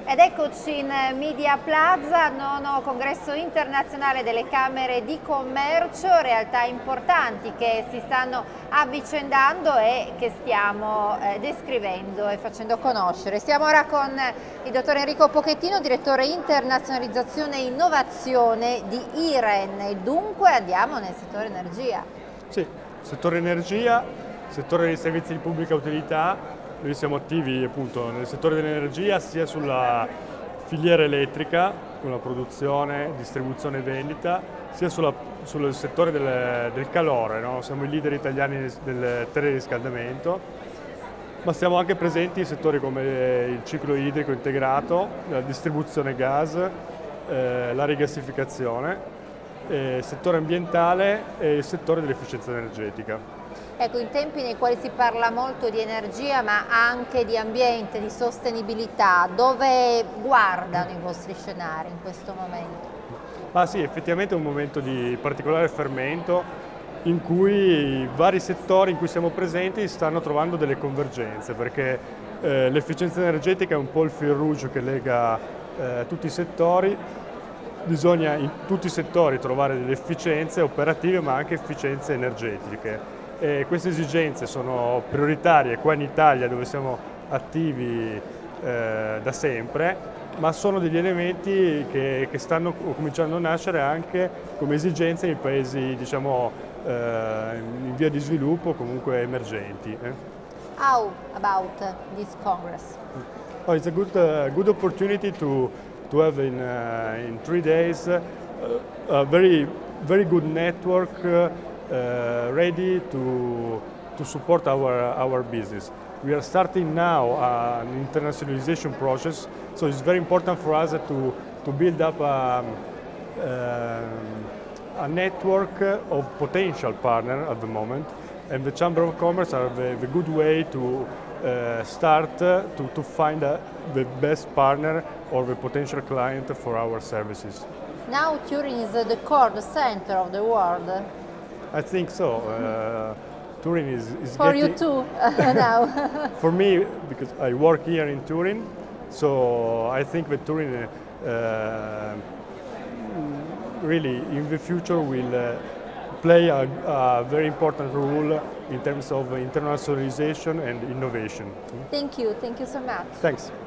Ed eccoci in Media Plaza, nono congresso internazionale delle Camere di Commercio, realtà importanti che si stanno avvicendando e che stiamo descrivendo e facendo conoscere. Siamo ora con il dottor Enrico Pochettino, direttore internazionalizzazione e innovazione di IREN, e dunque andiamo nel settore energia. Sì, settore energia, settore dei servizi di pubblica utilità. Noi siamo attivi appunto nel settore dell'energia sia sulla filiera elettrica, con la produzione, distribuzione e vendita, sia sul settore del calore, no? Siamo i leader italiani del teleriscaldamento, ma siamo anche presenti in settori come il ciclo idrico integrato, la distribuzione gas, la rigassificazione, il settore ambientale e il settore dell'efficienza energetica. Ecco, in tempi nei quali si parla molto di energia ma anche di ambiente, di sostenibilità, dove guardano i vostri scenari in questo momento? Ah sì, effettivamente è un momento di particolare fermento in cui i vari settori in cui siamo presenti stanno trovando delle convergenze, perché l'efficienza energetica è un po' il fil rouge che lega tutti i settori. Bisogna in tutti i settori trovare delle efficienze operative ma anche efficienze energetiche. E queste esigenze sono prioritarie qua in Italia, dove siamo attivi da sempre, ma sono degli elementi che stanno cominciando a nascere anche come esigenze in paesi, diciamo, in via di sviluppo, comunque emergenti. How about this Congress? Oh, it's a good opportunity to have in 3 days a very good network ready to support our business. We are starting now an internationalization process, so it's very important for us to build up a network of potential partners at the moment, and the Chamber of Commerce are the good way to start to find the best partner or the potential client for our services. Now Turin is the core, the center of the world. I think so. Turin is for getting... you too now. For me, because I work here in Turin, so I think that Turin really in the future will play a very important role in terms of internationalization and innovation. Thank you so much. Thanks.